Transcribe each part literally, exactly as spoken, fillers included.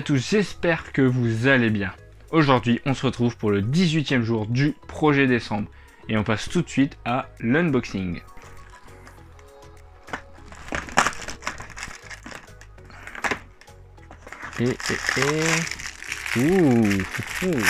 à tous, j'espère que vous allez bien. Aujourd'hui, on se retrouve pour le dix-huitième jour du projet décembre. Et on passe tout de suite à l'unboxing. Et, et, et... Ouh, ouh, ouh.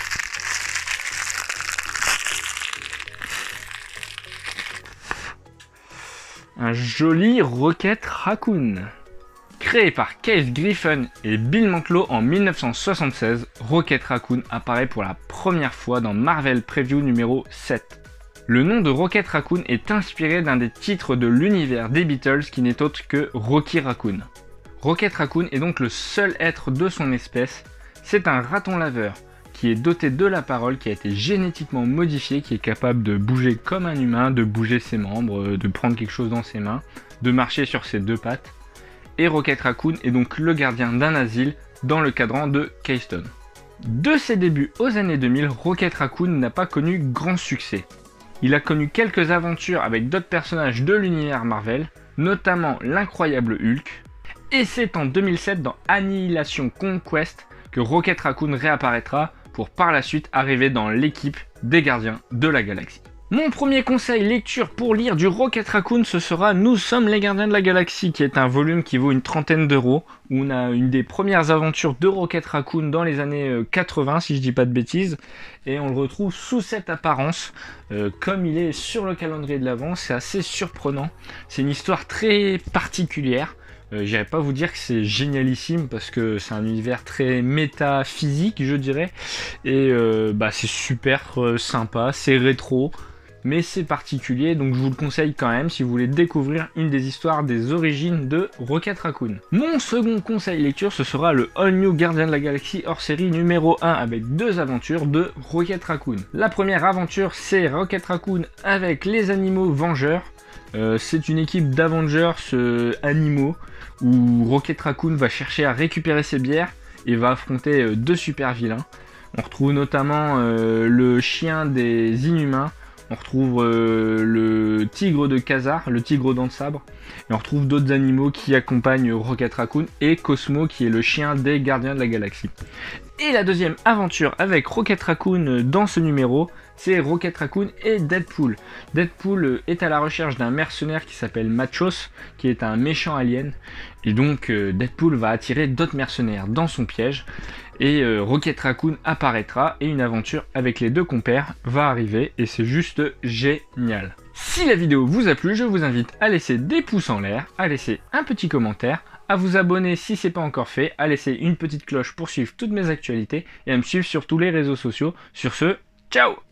Un joli Rocket Raccoon. Créé par Keith Giffen et Bill Mantlo en mille neuf cent soixante-seize, Rocket Raccoon apparaît pour la première fois dans Marvel Preview numéro sept. Le nom de Rocket Raccoon est inspiré d'un des titres de l'univers des Beatles qui n'est autre que Rocky Raccoon. Rocket Raccoon est donc le seul être de son espèce. C'est un raton laveur qui est doté de la parole, qui a été génétiquement modifié, qui est capable de bouger comme un humain, de bouger ses membres, de prendre quelque chose dans ses mains, de marcher sur ses deux pattes. Et Rocket Raccoon est donc le gardien d'un asile dans le cadran de Keystone. De ses débuts aux années deux mille, Rocket Raccoon n'a pas connu grand succès. Il a connu quelques aventures avec d'autres personnages de l'univers Marvel, notamment l'incroyable Hulk. Et c'est en deux mille sept dans Annihilation Conquest que Rocket Raccoon réapparaîtra pour par la suite arriver dans l'équipe des Gardiens de la Galaxie. Mon premier conseil lecture pour lire du Rocket Raccoon, ce sera Nous sommes les Gardiens de la Galaxie, qui est un volume qui vaut une trentaine d'euros, où on a une des premières aventures de Rocket Raccoon dans les années quatre-vingts, si je dis pas de bêtises, et on le retrouve sous cette apparence, euh, comme il est sur le calendrier de l'Avent. C'est assez surprenant, c'est une histoire très particulière. Euh, J'irai pas vous dire que c'est génialissime parce que c'est un univers très métaphysique, je dirais, et euh, bah, c'est super euh, sympa, c'est rétro, mais c'est particulier, donc je vous le conseille quand même si vous voulez découvrir une des histoires des origines de Rocket Raccoon. Mon second conseil lecture, ce sera le All New Gardien de la Galaxie hors série numéro un avec deux aventures de Rocket Raccoon. La première aventure, c'est Rocket Raccoon avec les animaux vengeurs. Euh, c'est une équipe d'Avengers euh, animaux où Rocket Raccoon va chercher à récupérer ses bières et va affronter euh, deux super vilains. On retrouve notamment euh, le chien des Inhumains, on retrouve euh, le tigre de Khazar, le tigre aux dents de sabre, et on retrouve d'autres animaux qui accompagnent Rocket Raccoon et Cosmo qui est le chien des Gardiens de la Galaxie. Et la deuxième aventure avec Rocket Raccoon dans ce numéro, c'est Rocket Raccoon et Deadpool. Deadpool est à la recherche d'un mercenaire qui s'appelle Machos, qui est un méchant alien. Et donc Deadpool va attirer d'autres mercenaires dans son piège. Et euh, Rocket Raccoon apparaîtra et une aventure avec les deux compères va arriver. Et c'est juste génial. Si la vidéo vous a plu, je vous invite à laisser des pouces en l'air, à laisser un petit commentaire, à vous abonner si ce n'est pas encore fait, à laisser une petite cloche pour suivre toutes mes actualités et à me suivre sur tous les réseaux sociaux. Sur ce, ciao!